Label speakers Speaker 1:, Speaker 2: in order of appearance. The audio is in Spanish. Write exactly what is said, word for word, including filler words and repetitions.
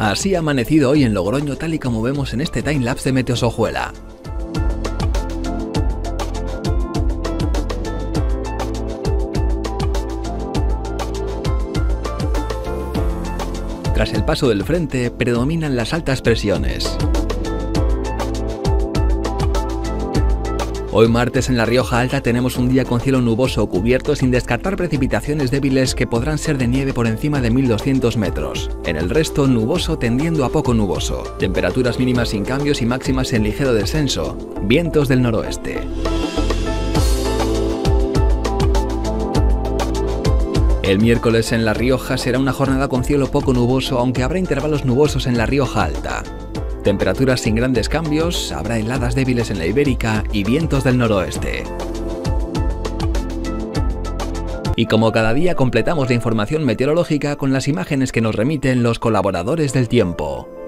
Speaker 1: Así ha amanecido hoy en Logroño, tal y como vemos en este timelapse de Meteosojuela. Tras el paso del frente, predominan las altas presiones. Hoy martes en La Rioja Alta tenemos un día con cielo nuboso o cubierto, sin descartar precipitaciones débiles que podrán ser de nieve por encima de mil doscientos metros. En el resto, nuboso tendiendo a poco nuboso. Temperaturas mínimas sin cambios y máximas en ligero descenso. Vientos del noroeste. El miércoles en La Rioja será una jornada con cielo poco nuboso, aunque habrá intervalos nubosos en La Rioja Alta. Temperaturas sin grandes cambios, habrá heladas débiles en la Ibérica y vientos del noroeste. Y como cada día completamos la información meteorológica con las imágenes que nos remiten los colaboradores del tiempo.